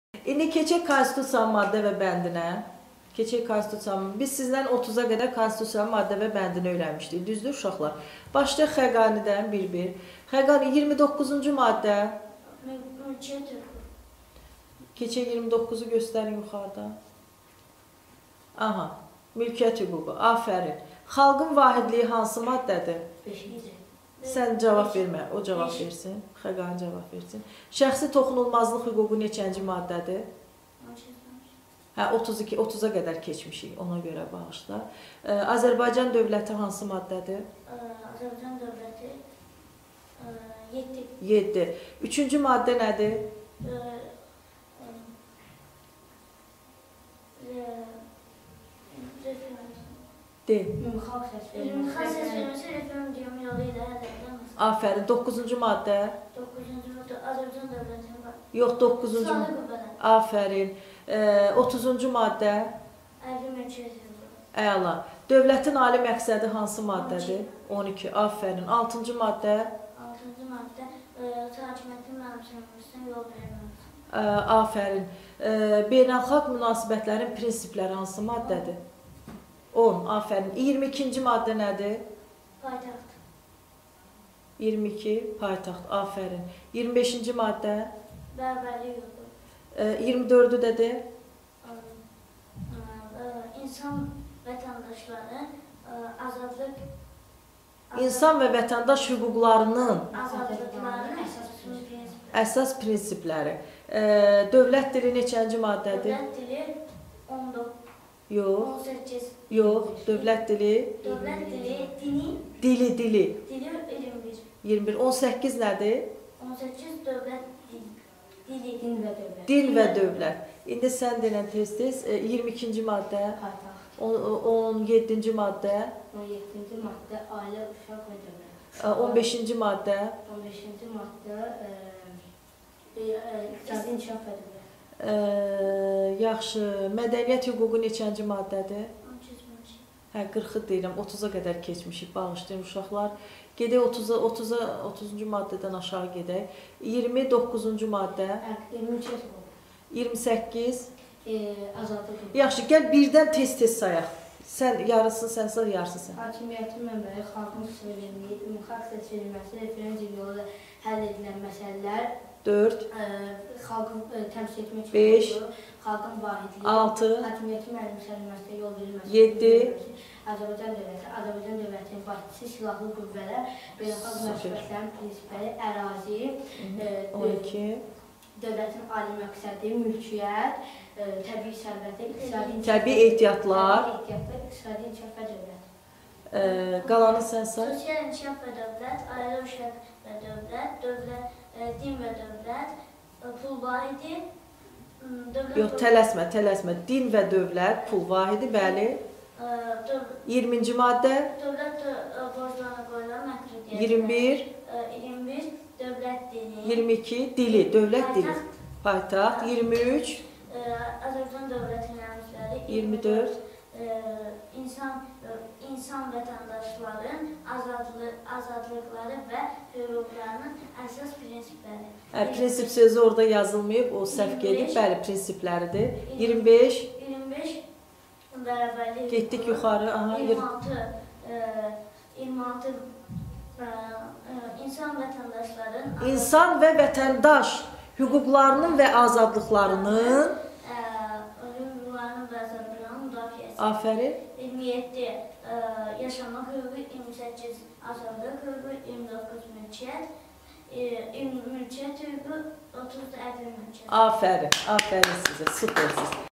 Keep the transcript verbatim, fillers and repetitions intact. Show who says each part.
Speaker 1: İndi keçək konstitusiyanın maddə və bəndinə. Keçək konstitusiyanın. Biz sizdən otuza qədər konstitusiyanın maddə və bəndini öyrənmişdik. Düzdür uşaqlar? Başlayaq Xəqanidən bir-bir. Xəqani iyirmi doqquzuncu maddə.
Speaker 2: Mülkiyyət hüququ.
Speaker 1: Keçək iyirmi doqquzu göstərin yuxarıda. Aha. Mülkiyyət hüququ. Afərin. Xalqın vahidliyi hansı maddədir?
Speaker 2: beşinci.
Speaker 1: Sən cavab vermə, o cavab versin. Xəqani cavab versin. Şəxsi toxunulmazlıq hüququ neçənci maddədir? Hə, otuz iki, otuza qədər keçmişik, ona görə bağışla. Azərbaycan dövləti hansı maddədir?
Speaker 2: Azərbaycan dövləti yeddi.
Speaker 1: yeddi. Üçüncü maddə nədir? De.
Speaker 2: Xalq səsverməsi referendum yolu ilə həll edilir.
Speaker 1: Afərin. Doqquzuncu maddə?
Speaker 2: Doqquzuncu maddə Azərbaycan dövlətinin var.
Speaker 1: Yox, doqquzuncu maddə. Afərin. otuzuncu maddə?
Speaker 2: Əlvi mülkiyyət hüququ.
Speaker 1: Əla. Dövlətin ali məqsədi hansı maddədir? on iki. Afərin. altıncı maddə?
Speaker 2: altıncı maddə hakimiyyətin mənimsənməsinə yol verilməsi.
Speaker 1: Afərin. Beynəlxalq münasibətlərin prinsipləri hansı maddədir? on. Afərin. iyirmi ikinci maddə nədir?
Speaker 2: Paytaxt.
Speaker 1: iyirmi iki. Paytaxt. Afərin. iyirmi beşinci maddə?
Speaker 2: Bərabərlik hüququ.
Speaker 1: iyirmi dördü də de?
Speaker 2: İnsan vətəndaşları azadlıq
Speaker 1: İnsan və vətəndaş hüquqlarının
Speaker 2: azadlıqlarının əsas prinsipləri.
Speaker 1: Əsas prinsipləri. Dövlət dili neçənci maddədir?
Speaker 2: Dövlət dili on doqquz.
Speaker 1: Yox.
Speaker 2: on səkkiz.
Speaker 1: Yox. Dövlət dili?
Speaker 2: Dövlət dili, dini,
Speaker 1: Dili, dili.
Speaker 2: dili iyirmi bir.
Speaker 1: iyirmi bir. on səkkiz nədir?
Speaker 2: on səkkiz dövlət dili. Dili, din və dövlət.
Speaker 1: Din və dövlət. İndi sən denən tez-tez iyirmi ikinci maddə, on yeddinci maddə,
Speaker 2: on yeddinci maddə ailə, uşaq və dövlət.
Speaker 1: on beşinci maddə,
Speaker 2: on beşinci maddə iqtisadi inkişaf və dövlət.
Speaker 1: Yaxşı, mədəniyyət hüququ neçənci maddədir?
Speaker 2: on iki mülki.
Speaker 1: Hə, qırxı deyirəm, otuza qədər keçmişik, bağışlayın uşaqlar. Gedək otuza, otuza, otuzuncu maddədən aşağı gedək. iyirmi doqquzuncu maddə.
Speaker 2: Mülkiyyət hüququ.
Speaker 1: iyirmi səkkiz.
Speaker 2: Azadlıq hüququ.
Speaker 1: Yaxşı, gəl birdən tez-tez sayaq. Sən yarısı, sən sağ, yarısı sən.
Speaker 2: Hakimiyyətin mənbəyi, xalqın suverenliyi, xalq seçilməsi, referendum yolu ilə həll edilən məsələlər.
Speaker 1: dörd.
Speaker 2: Xalqın təmsil etmək
Speaker 1: beş.
Speaker 2: Xalqın vahidliyi.
Speaker 1: altı.
Speaker 2: Hakimiyyətin mənimsənilməsinə yol verilməsi.
Speaker 1: yeddi.
Speaker 2: Azərbaycan dövləti, Azərbaycan dövlətinin başçısı, silahlı qüvvələr, beynəlxalq münasibətlərin prinsipləri, ərazi,
Speaker 1: on iki.
Speaker 2: dövlətin ali məqsədi, mülkiyyət, təbii sərvətə, iqtisadi inkişaf,
Speaker 1: təbii ehtiyatlar,
Speaker 2: ehtiyatlar, iqtisadi inkişaf və dövlət.
Speaker 1: Qalanı sən say.
Speaker 2: Sosial inkişaf və dövlət, ailə, uşaq və dövlət, dövlət, din və dövlət, pul vahidi, dövlət...
Speaker 1: Yox, tələsmə, tələsmə. Din və dövlət, pul vahidi, bəli. iyirminci maddə.
Speaker 2: Dövlət borclarına qoyulan məhdudiyyət.
Speaker 1: iyirmi bir.
Speaker 2: iyirmi bir, dövlət dili.
Speaker 1: iyirmi iki, dili, dövlət dili. Paytaxt. iyirmi üç.
Speaker 2: Azərbaycan dövlətinin əmrləri.
Speaker 1: iyirmi dörd.
Speaker 2: İnsan, insan vətəndaşların azadlıq, azadlıqları və hüquqlarının əsas prinsipləri.
Speaker 1: Hə, prinsip sözü orada yazılmayıb, o səhv gedib, bəli, prinsipləridir. iyirmi beş.
Speaker 2: iyirmi beş, bərabərlik.
Speaker 1: Getdik yuxarı. Aha,
Speaker 2: iyirmi altı, iyirmi altı, insan vətəndaşların...
Speaker 1: İnsan və vətəndaş hüquqlarının və azadlıqlarının
Speaker 2: hüquqlarının və azadlıqlarının müdafiəsi.
Speaker 1: Afərin.
Speaker 2: iyirmi yeddi, yaşamaq hüququ, iyirmi səkkiz, azadlıq hüququ, iyirmi doqquz, mülkiyyət, iyirmi mülkiyyət hüququ, otuz ədəb mülkiyyət.
Speaker 1: Afərin, afərin sizə, süpersiniz.